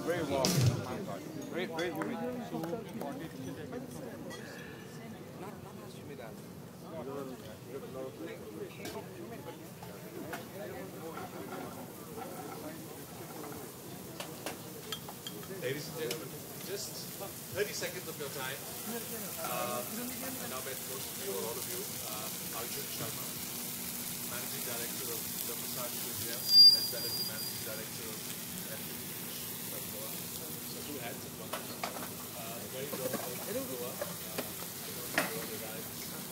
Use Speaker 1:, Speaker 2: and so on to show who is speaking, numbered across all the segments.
Speaker 1: Very warm. Very humid.
Speaker 2: Ladies and gentlemen, just 30 seconds of your time. And now met most of you or all of you, Arjun Sharma, Managing Director of the Massage India, as well as the Managing Director of Goa. So two hats at once. Very proud of Goa. Goa arrived.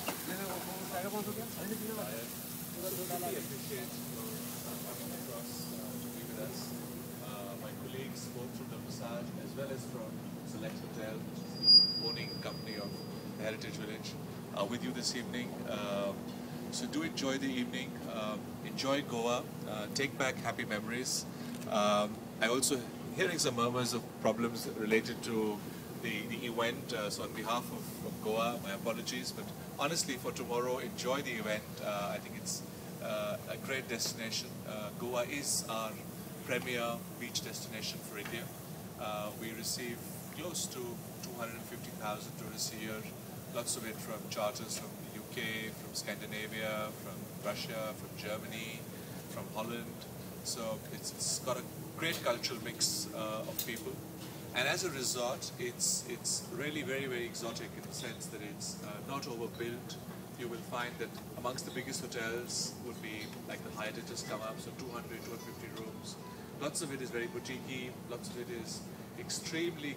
Speaker 2: Really appreciate coming across to be with us. My colleagues, both from the Massage as well as from Select Hotel, which is the owning company of the Heritage Village, with you this evening. So do enjoy the evening, enjoy Goa, take back happy memories. I also hearing some murmurs of problems related to the event, so on behalf of Goa, my apologies, but honestly for tomorrow, enjoy the event. I think it's a great destination. Goa is our premier beach destination for India. We receive close to 250,000 tourists a year, lots of it from charters from the UK, from Scandinavia, from Russia, from Germany, from Holland. So it's got a great cultural mix of people. And as a resort, it's really very exotic in the sense that it's not overbuilt. You will find that amongst the biggest hotels would be like the Hyatt has just come up, so 200, 250 rooms. Lots of it is very boutique-y, lots of it is extremely,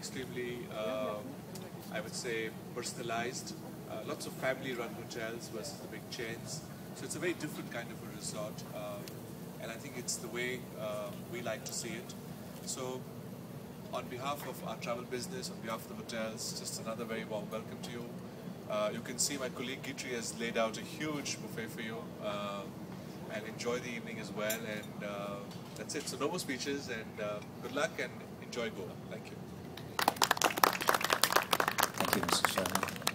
Speaker 2: I would say, personalized. Lots of family-run hotels versus the big chains. So it's a very different kind of a resort, and I think it's the way we like to see it. So on behalf of our travel business, on behalf of the hotels, just another very warm welcome to you. You can see my colleague Gitri has laid out a huge buffet for you, and enjoy the evening as well. And that's it. So no more speeches, and good luck and enjoy Goa. Thank you.
Speaker 3: Thank you, Mr. Sharma.